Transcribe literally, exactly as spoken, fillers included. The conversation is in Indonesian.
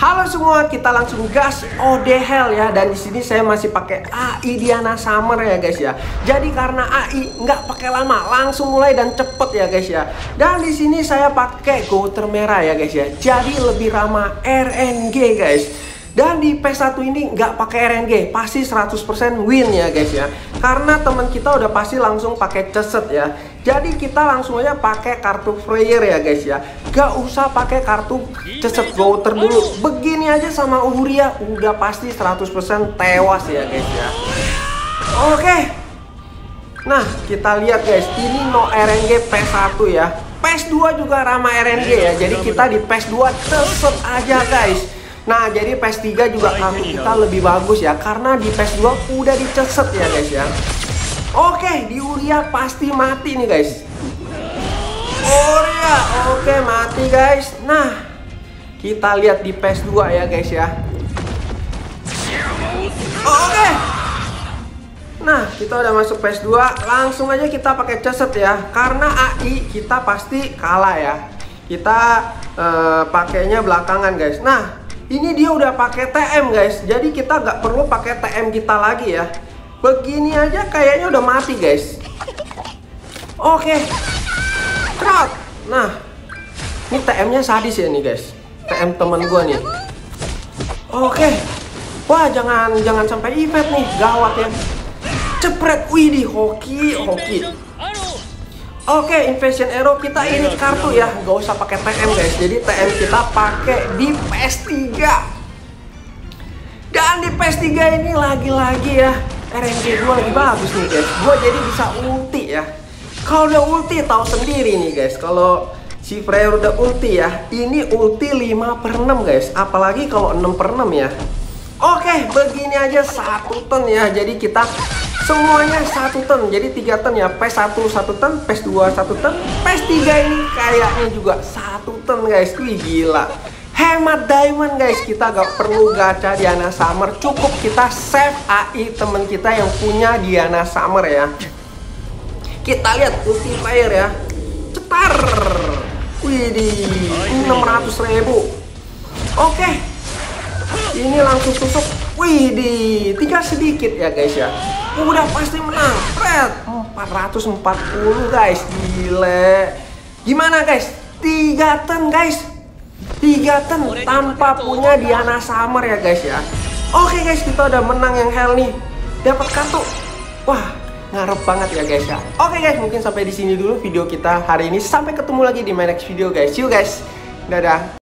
Halo semua, kita langsung gas O D Hell ya. Dan di sini saya masih pakai A I Diana Summer ya guys ya. Jadi karena A I nggak pakai lama, langsung mulai dan cepet ya guys ya. Dan di sini saya pakai Gouter merah ya guys ya. Jadi lebih ramah R N G guys. Dan di P S satu ini nggak pakai R N G, pasti seratus persen win ya guys ya. Karena teman kita udah pasti langsung pakai ceset ya. Jadi kita langsung aja pakai kartu Freyer ya guys ya. Gak usah pakai kartu ceset Gouter dulu. Begini aja sama Uria udah pasti seratus persen tewas ya guys ya. Oke. Nah, kita lihat guys, ini no R N G P S satu ya. P S dua juga ramah R N G ya. Jadi kita di P S dua ceset aja guys. Nah, jadi P S tiga juga kartu kita lebih bagus ya, karena di P S dua udah diceset ya guys ya. Oke, di Uria pasti mati nih guys. Uria, oke mati guys. Nah, kita lihat di P S dua ya guys ya. Oke. Nah, kita udah masuk P S dua, langsung aja kita pakai ceset ya, karena A I kita pasti kalah ya. Kita uh, pakainya belakangan guys. Nah, ini dia udah pakai T M guys, jadi kita nggak perlu pakai T M kita lagi ya. Begini aja kayaknya udah mati guys. Oke, trot. Nah, ini T M-nya sadis ya nih guys. T M temen gue nih. Oke, wah jangan jangan sampai event nih, gawat ya. Cepret, widih, hoki, hoki. Oke, Invasion Arrow kita ini kartu ya, nggak usah pakai T M guys. Jadi T M kita pakai di P S tiga. Dan di P S tiga ini lagi-lagi ya, R N G gue lagi bagus nih guys. Gue jadi bisa ulti ya. Kalau udah ulti tahu sendiri nih guys. Kalau si Freyer udah ulti ya, ini ulti lima per enam guys. Apalagi kalau enam per enam ya. Oke, begini aja satu ton ya. Jadi kita semuanya satu ton, jadi tiga ton ya. P S satu satu ton, P S dua satu ton, P S tiga ini kayaknya juga satu ton guys. Wih gila, hemat diamond guys. Kita gak perlu gacha Diana Summer, cukup kita save A I temen kita yang punya Diana Summer ya. Kita lihat ulti Freyer ya, cetar. Widih, enam ratus ribu. Oke, ini langsung tusuk. Widih, tinggal sedikit ya guys ya. Udah pasti menang. Red empat ratus empat puluh guys. Gile. Gimana guys? tiga ton guys. tiga ton tanpa punya Diana Summer ya guys ya. Oke guys, kita udah menang yang hell nih. Dapat kartu. Wah, ngarep banget ya guys ya. Oke guys, mungkin sampai di sini dulu video kita hari ini. Sampai ketemu lagi di my next video guys. See you guys. Dadah.